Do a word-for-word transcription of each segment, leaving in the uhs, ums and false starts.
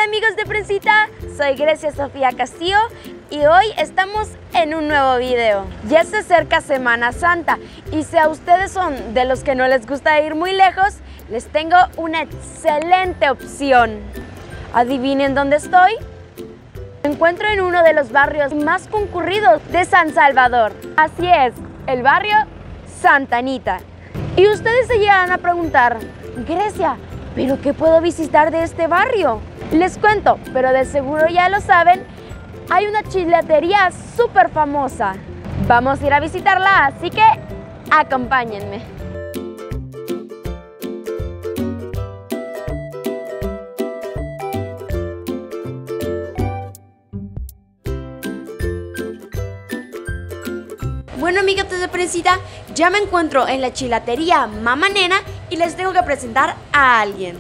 Hola amigos de Prensita, soy Grecia Sofía Castillo y hoy estamos en un nuevo video. Ya se acerca Semana Santa y si a ustedes son de los que no les gusta ir muy lejos, les tengo una excelente opción. ¿Adivinen dónde estoy? Me encuentro en uno de los barrios más concurridos de San Salvador. Así es, el barrio Santa Anita. Y ustedes se llegan a preguntar, Grecia, ¿pero qué puedo visitar de este barrio? Les cuento, pero de seguro ya lo saben, hay una chocolatería súper famosa. Vamos a ir a visitarla, así que acompáñenme. Bueno, amigos de Prensita, ya me encuentro en la chocolatería Mamá Nena y les tengo que presentar a alguien.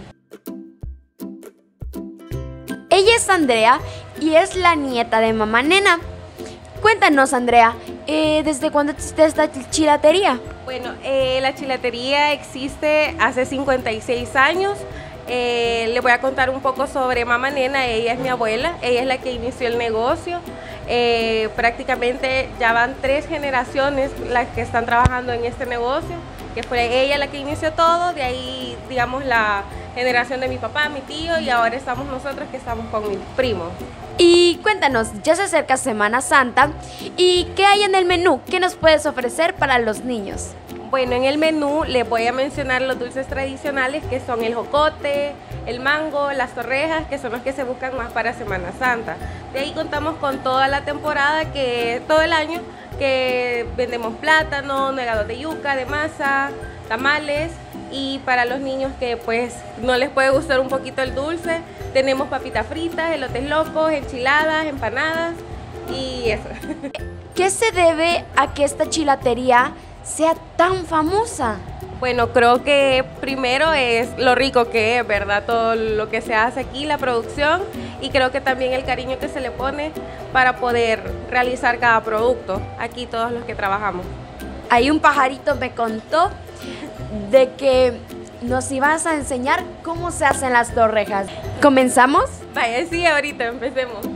Ella es Andrea y es la nieta de Mamá Nena. Cuéntanos, Andrea, eh, ¿desde cuándo existe esta chocolatería? Bueno, eh, la chocolatería existe hace cincuenta y seis años. Eh, le voy a contar un poco sobre Mamá Nena. Ella es mi abuela, ella es la que inició el negocio. Eh, prácticamente ya van tres generaciones las que están trabajando en este negocio, que fue ella la que inició todo, de ahí digamos la generación de mi papá, mi tío, y ahora estamos nosotros que estamos con mis primos. Y cuéntanos, ya se acerca Semana Santa, ¿y qué hay en el menú? ¿Qué nos puedes ofrecer para los niños? Bueno, en el menú les voy a mencionar los dulces tradicionales que son el jocote, el mango, las torrejas, que son los que se buscan más para Semana Santa. De ahí contamos con toda la temporada, que todo el año, que vendemos plátano, nuegados de yuca, de masa, tamales, y para los niños que pues no les puede gustar un poquito el dulce, tenemos papitas fritas, elotes locos, enchiladas, empanadas y eso. ¿Qué se debe a que esta chocolatería sea tan famosa? Bueno, creo que primero es lo rico que es, ¿verdad? Todo lo que se hace aquí, la producción, y creo que también el cariño que se le pone para poder realizar cada producto, aquí todos los que trabajamos. Ahí un pajarito me contó de que nos ibas a enseñar cómo se hacen las torrejas. ¿Comenzamos? Vaya, sí, ahorita empecemos.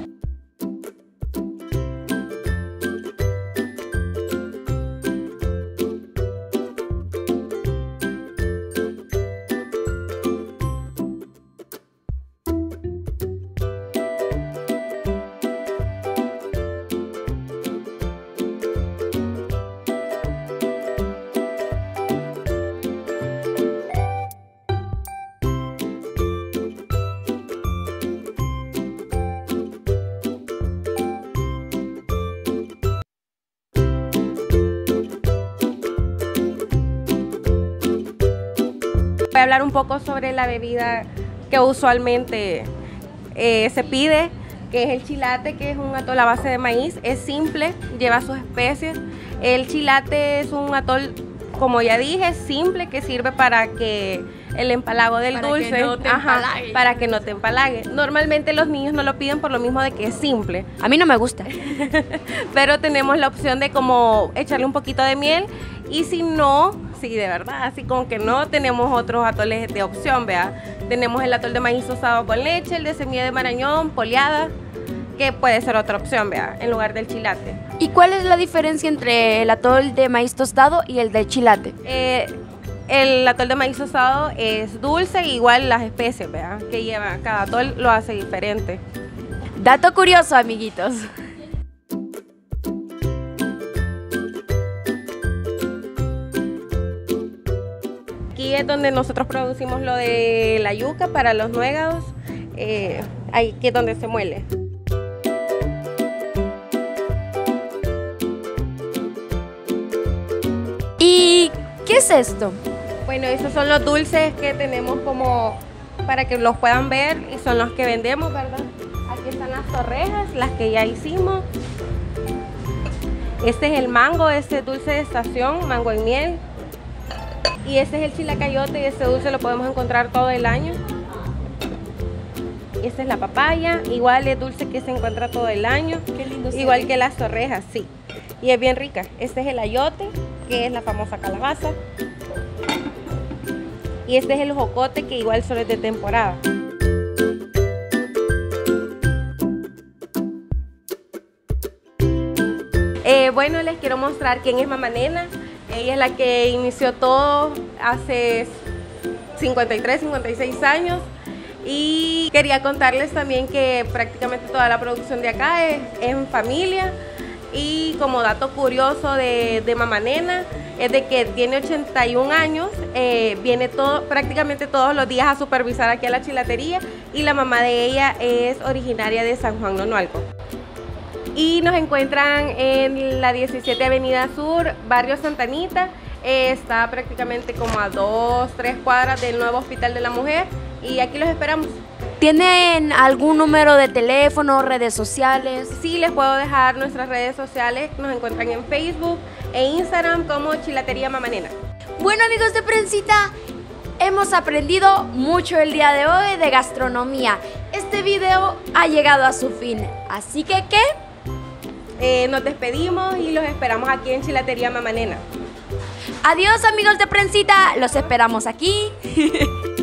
Voy a hablar un poco sobre la bebida que usualmente eh, se pide, que es el chilate, que es un atol a base de maíz. Es simple, lleva sus especies. El chilate es un atol, como ya dije, simple, que sirve para que el empalago del para dulce, que no te ajá, empalague. para que no te empalague. Normalmente los niños no lo piden por lo mismo de que es simple. A mí no me gusta. Pero tenemos la opción de como echarle un poquito de miel, y si no, sí, de verdad, así como que no, tenemos otros atoles de opción, vea. Tenemos el atol de maíz tostado con leche, el de semilla de marañón, poleada, que puede ser otra opción, vea, en lugar del chilate. ¿Y cuál es la diferencia entre el atol de maíz tostado y el de chilate? Eh, el atol de maíz tostado es dulce, igual las especies, vea, que lleva cada atol lo hace diferente. Dato curioso, amiguitos. Aquí es donde nosotros producimos lo de la yuca para los nuegados, eh, ahí que es donde se muele. ¿Y qué es esto? Bueno, esos son los dulces que tenemos como para que los puedan ver y son los que vendemos, ¿verdad? Aquí están las torrejas, las que ya hicimos. Este es el mango, este dulce de estación, mango en miel. Y este es el chilacayote, y este dulce lo podemos encontrar todo el año. Y esta es la papaya, igual es dulce que se encuentra todo el año. Qué lindo. Igual que las torrejas, sí. Y es bien rica. Este es el ayote, que es la famosa calabaza. Y este es el jocote, que igual solo es de temporada. Eh, bueno, les quiero mostrar quién es Mamá Nena. Ella es la que inició todo hace cincuenta y tres, cincuenta y seis años. Y quería contarles también que prácticamente toda la producción de acá es, es en familia. Y como dato curioso de, de Mamá Nena, es de que tiene ochenta y un años, eh, viene todo, prácticamente todos los días a supervisar aquí a la chilatería, y la mamá de ella es originaria de San Juan Nonualco. Y nos encuentran en la diecisiete Avenida Sur, barrio Santa Anita. Eh, está prácticamente como a dos, tres cuadras del nuevo Hospital de la Mujer, y aquí los esperamos. ¿Tienen algún número de teléfono, redes sociales? Sí, les puedo dejar nuestras redes sociales. Nos encuentran en Facebook e Instagram como Chilatería Mamá Nena. Bueno, amigos de Prensita, hemos aprendido mucho el día de hoy de gastronomía. Este video ha llegado a su fin, así que ¿qué? Eh, nos despedimos y los esperamos aquí en Chilatería Mamá Nena. Adiós, amigos de Prensita, los esperamos aquí.